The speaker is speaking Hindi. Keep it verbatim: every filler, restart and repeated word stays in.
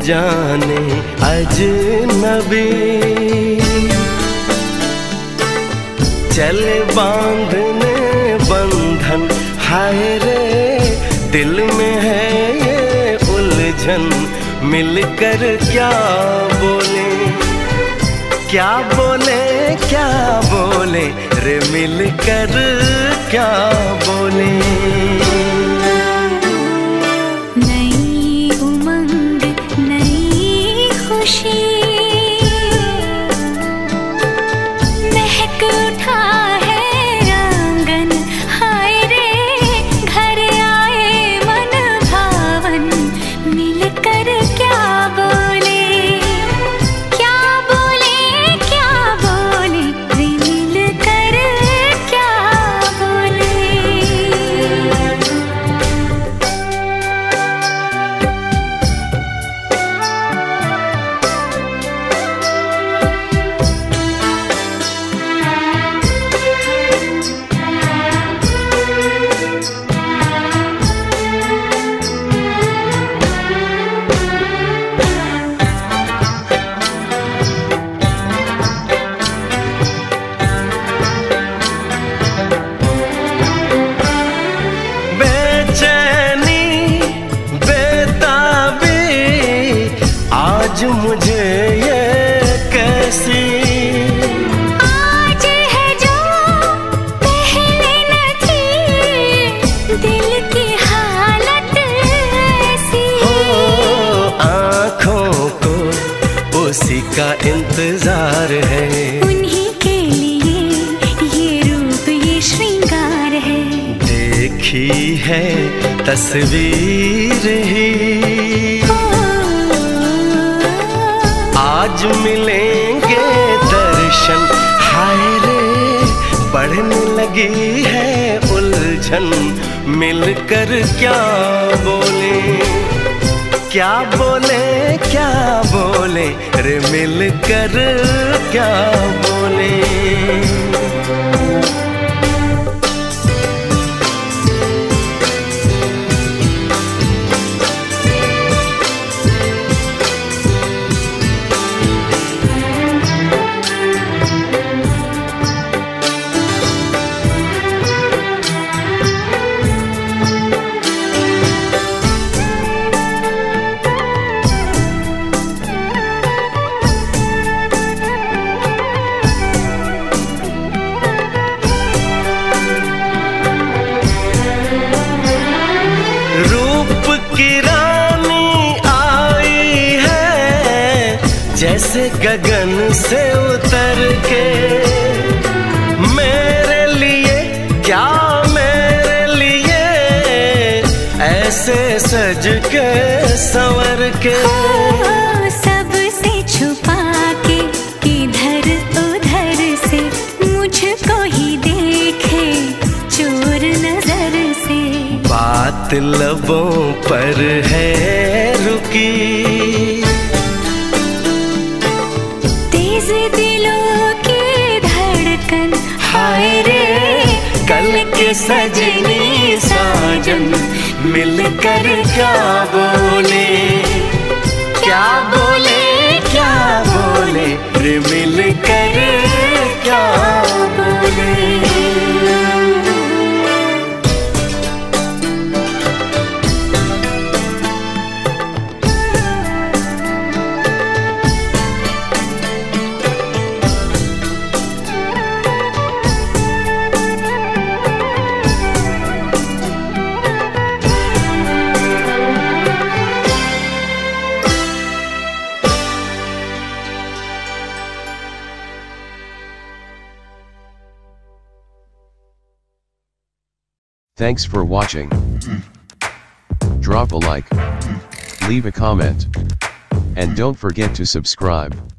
जाने अजनबी, चले बांधने बंधन हाय रे, दिल में है ये उलझन, मिलकर क्या बोले, क्या बोले क्या बोले रे, मिलकर क्या बोले। नई उमंग नई खुशी, महक उठा है आंगन हाय रे, घर आए मन भावन, मिलकर क्या बोले, क्या बोले क्या बोले रे, मिलकर क्या बोले। आज मुझे ये कैसी, आज है जो पहले न थी, दिल की हालत ऐसी हो आँखों को उसी का इंतजार है, उन्हीं के लिए ये रूप ये श्रृंगार है, देखी है तस्वीर ही, आज मिलेंगे दर्शन हाय रे, बढ़ने लगी है उलझन, मिलकर क्या बोले, क्या बोले क्या बोले रे, मिलकर क्या बोले। जैसे गगन से उतर के, मेरे लिए क्या मेरे लिए, ऐसे सज के संवर के, सबसे छुपा के इधर उधर से, मुझको ही देखे चोर नजर से, बात लबों पर है रुकी, दिलों की धड़कन हाय रे, कल के सजनी साजन, मिलकर क्या बोले, क्या बोले क्या बोले रे, मिलकर क्या बोले। Thanks for watching. Drop a like, leave a comment, and don't forget to subscribe.